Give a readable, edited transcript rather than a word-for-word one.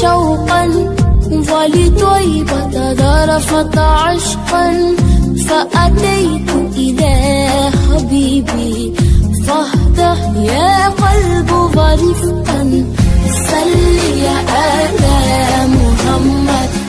شوقا ولطيبة ذرفت عشقا فأتيت إلى حبيبي فاهدأ يا قلب ورفقا صل يا آل محمد